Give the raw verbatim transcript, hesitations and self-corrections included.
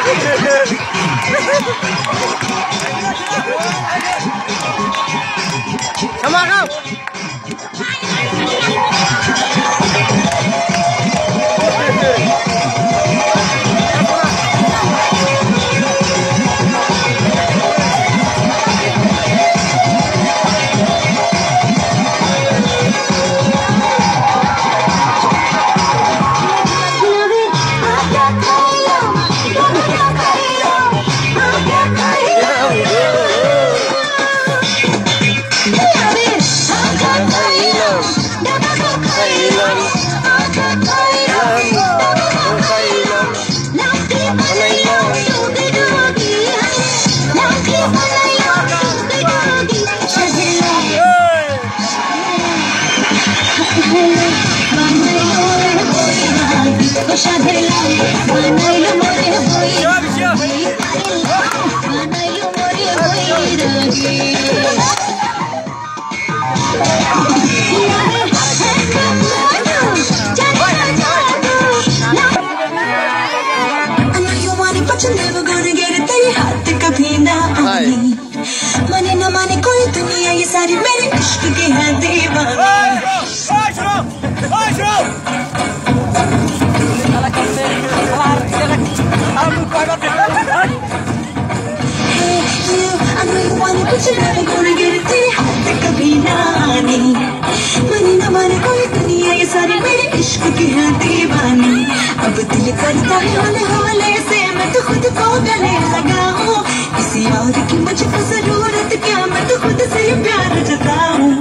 Sama kau. You're never gonna get it, तेरे हाथ कभी ना आनी माने ना माने कोई दुनिया ये सारी मेरे इश्क की है दीवानी Hey you, I know you want it but you're never gonna get it, तेरे हाथ कभी ना आनी माने ना माने कोई दुनिया ये सारी मेरे इश्क की है दीवानी अब दिल करता है हौले हौले से मैं तो खुद को गले लगाऊं किसी और की मुझको जरूरत क्या मैं तो खुद से प्यार जताऊं